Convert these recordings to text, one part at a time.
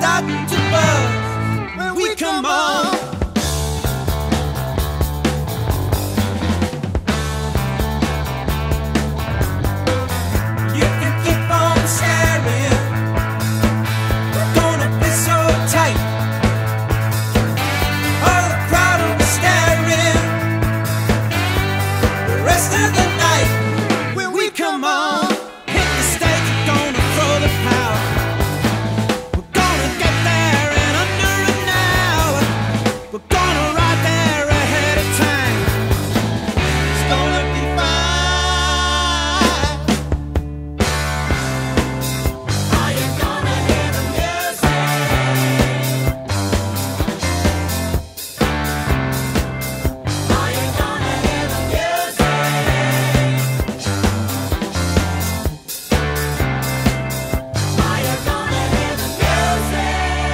starting to buzz when we come on. You can keep on staring, we're gonna be so tight. All the crowd will be staring the rest of the night when we come on. Hit the stage, we're gonna throw the power. We're gonna get there in under an hour. We're gonna ride there ahead of time. It's gonna be fine. Are you gonna hear the music? Are you gonna hear the music? Are you gonna hear the music?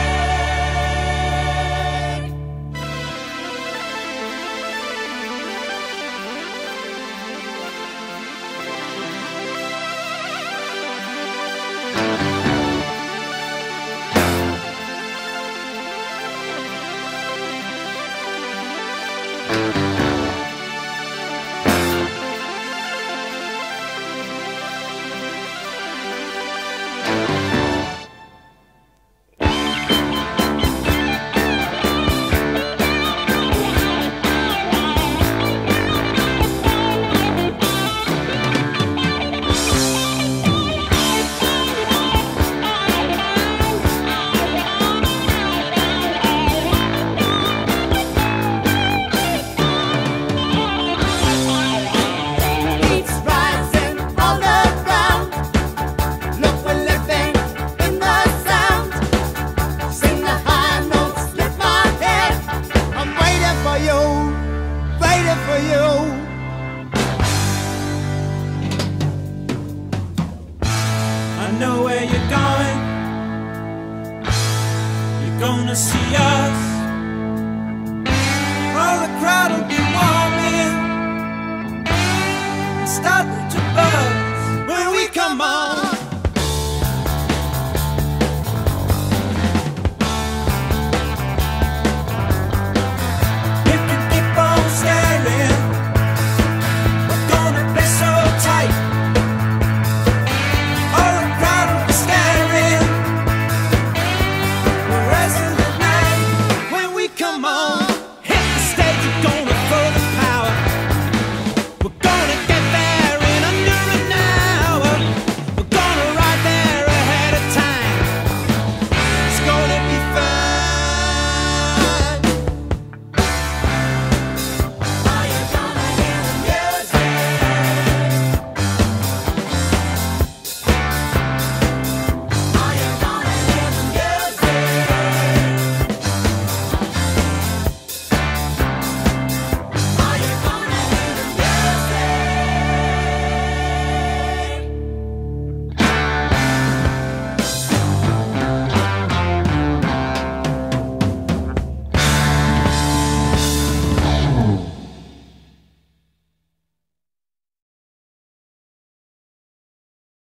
Beats rising all around. Look, we're living in the sound. Sing the high notes, lift my head. I'm waiting for you, waiting for you. I know where you're going. You're gonna see us